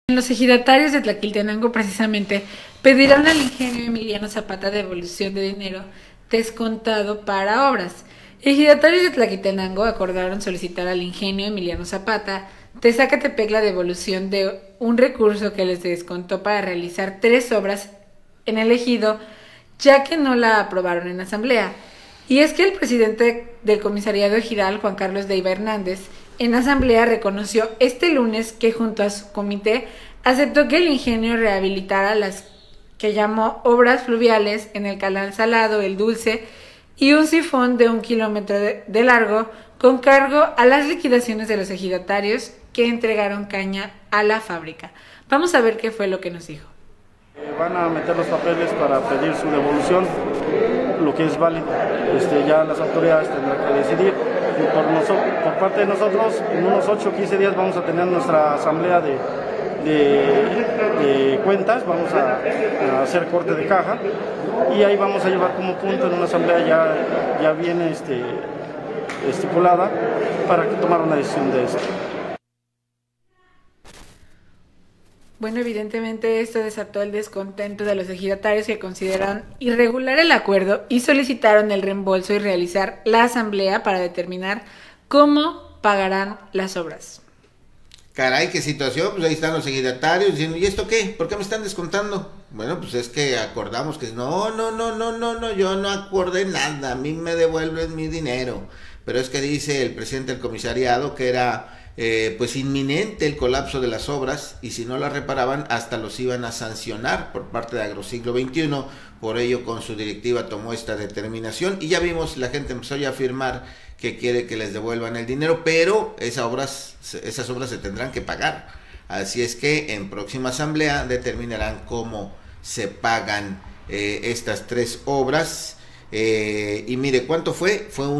Los ejidatarios de Tlaquiltenango precisamente pedirán al ingenio Emiliano Zapata devolución de dinero descontado para obras. Ejidatarios de Tlaquiltenango acordaron solicitar al ingenio Emiliano Zapata de Zacatepec la devolución de un recurso que les descontó para realizar 3 obras en el ejido, ya que no la aprobaron en asamblea. Y es que el presidente del comisariado ejidal, Juan Carlos Deiva Hernández, en asamblea reconoció este lunes que junto a su comité aceptó que el ingenio rehabilitara las que llamó obras fluviales en el canal Salado, el Dulce y un sifón de 1 kilómetro de largo con cargo a las liquidaciones de los ejidatarios que entregaron caña a la fábrica. Vamos a ver qué fue lo que nos dijo. Van a meter los papeles para pedir su devolución, lo que es válido. Ya las autoridades tendrán que decidir. Por parte de nosotros, en unos 8 o 15 días vamos a tener nuestra asamblea de cuentas, vamos a hacer corte de caja y ahí vamos a llevar como punto en una asamblea ya bien estipulada para tomar una decisión de esto. Bueno, evidentemente esto desató el descontento de los ejidatarios que consideraron irregular el acuerdo y solicitaron el reembolso y realizar la asamblea para determinar cómo pagarán las obras. Caray, qué situación, pues ahí están los ejidatarios diciendo, ¿y esto qué? ¿Por qué me están descontando? Bueno, pues es que acordamos que no, yo no acordé nada, a mí me devuelven mi dinero. Pero es que dice el presidente del comisariado que era pues inminente el colapso de las obras y si no las reparaban hasta los iban a sancionar por parte de Agrosiglo XXI, por ello con su directiva tomó esta determinación y ya vimos, la gente empezó ya a afirmar que quiere que les devuelvan el dinero, pero esas obras se tendrán que pagar, así es que en próxima asamblea determinarán cómo se pagan estas 3 obras y mire, ¿cuánto fue? Fue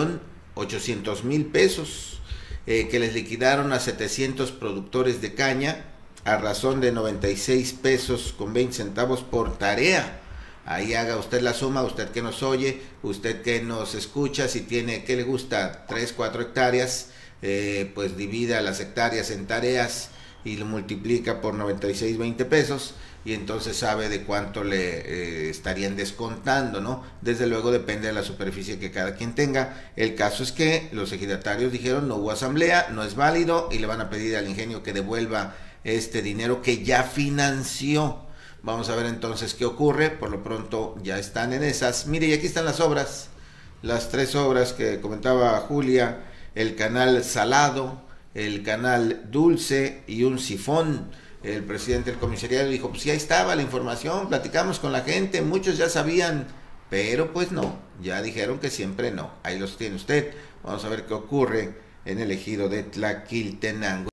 1.800.000 pesos. Que les liquidaron a 700 productores de caña a razón de 96 pesos con 20 centavos por tarea. Ahí haga usted la suma, usted que nos oye, usted que nos escucha, si tiene, ¿qué le gusta? 3, 4 hectáreas, pues divida las hectáreas en tareas y lo multiplica por 96, 20 pesos y entonces sabe de cuánto le estarían descontando, ¿no? Desde luego depende de la superficie que cada quien tenga. El caso es que los ejidatarios dijeron no hubo asamblea, no es válido y le van a pedir al ingenio que devuelva este dinero que ya financió. Vamos a ver entonces qué ocurre. Por lo pronto ya están en esas. Mire, y aquí están las obras, las 3 obras que comentaba Julia, el canal Salado, el canal Dulce y un sifón. El presidente del comisariado dijo, pues ya estaba la información, platicamos con la gente, muchos ya sabían, pero pues no, ya dijeron que siempre no. Ahí los tiene usted. Vamos a ver qué ocurre en el ejido de Tlaquiltenango.